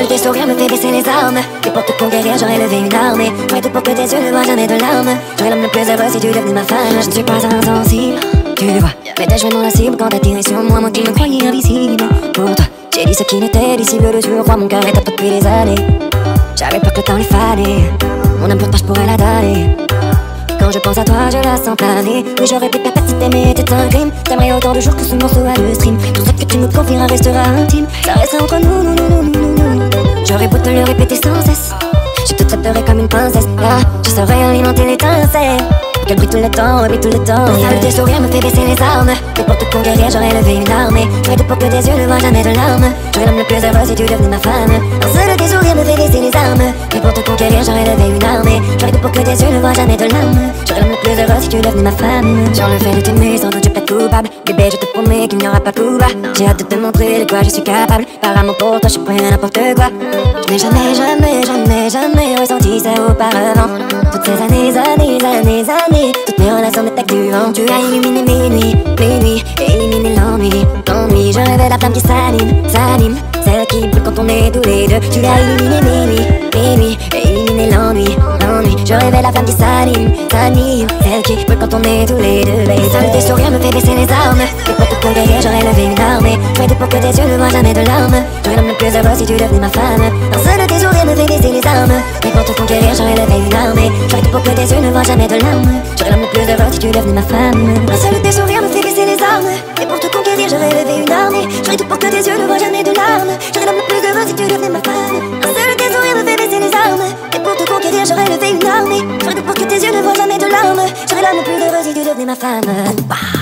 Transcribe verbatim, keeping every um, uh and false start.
seul tes sourires me fait baisser les armes. Et pour te conquérir j'aurais levé une armée. J'aurais tout pour que tes yeux ne voient jamais de larmes. J'aurais l'homme le plus heureux si tu devenais ma femme. Je ne suis pas insensible, tu le vois, mais t'as joué dans la cible quand t'as tiré sur moi. Moi qui me croyais invisible, pour toi j'ai dit ce qui n'était lisible. De surcroît mon cœur est à toi depuis des années. J'avais peur que le temps lui fallait. Mon amour pas je pourrais la donner. Quand je pense à toi, je la sens planer. Oui, j'aurais pu perpétuer si t'aimais était un crime. T'aimerais autant de jours que ce morceau à le stream. Tout ce que tu me confieras restera intime. Ça restera entre nous, nous, nous, nous, nous, nous, nous. J'aurais beau te le répéter sans cesse, je te traiterai comme une princesse. Là, je saurais alimenter l'étincelle pour qu'elle brille tout le temps, brille tout le temps. Le seul tes sourires me fait baisser les armes. Mais pour te conquérir, j'aurais levé une armée. J'aurais tout pour que tes yeux ne voient jamais de larmes. J'aurais l'homme le plus heureux si tu devenais ma femme. Un seul tes sourires me fait baisser les armes. Mais pour te conquérir, j'aurais levé une armée. J'aurais tout pour que tes yeux ne voient jamais de larmes. J'aurais l'homme le plus heureux si tu devenais ma femme. Sur le fait de t'aimer, sans doute je plaide coupable. Bébé, je te promets qu'il n'y aura pas coup bas. J'ai hâte de te montrer de quoi je suis capable. Par amour pour toi, je suis prêt à n'importe quoi. Je n'ai jamais, jamais, jamais, jamais ressenti ça auparavant. Toutes ces années, années, années, années, toutes mes relations n'étaient que du vent. Tu as illuminé mes nuits, mes nuits, et éliminé l'ennui, l'ennui. Je rêvais la flamme qui s'anime, s'anime, celle qui brûle quand on est tous les deux. Tu as illuminé mes nuits, mes nuits, et éliminé l'ennui, l'ennui. Je rêvais la flamme qui s'anime, s'anime, celle qui brûle quand on est tous les deux. Et seul tes sourires me fait baisser les armes. Et pour te conquérir, j'aurais levé une armée. J'aurais tout pour que tes yeux ne voient jamais de larmes. J'aurais l'homme le plus heureux si tu devenais ma femme. Un seul tes sourires me fait baisser les armes. Et pour te conquérir, j'aurais levé une armée. J'aurais tout pour que tes yeux ne voient jamais de larmes. J'aurais l'homme le plus heureux si tu devenais ma femme. Un seul tes sourires me fait baisser les armes. Et pour te conquérir, j'aurais levé une armée. J'aurais tout pour que tes yeux ne voient jamais de larmes. J'aurais l'homme le plus heureux si tu devenais ma femme. Un seul tes sourires me fait baisser les armes. Et pour te conquérir, j'aurais levé une armée. J'aurais tout pour que tes yeux ne voient jamais de larmes. J'aurais l'homme le plus heureux si tu devenais ma femme.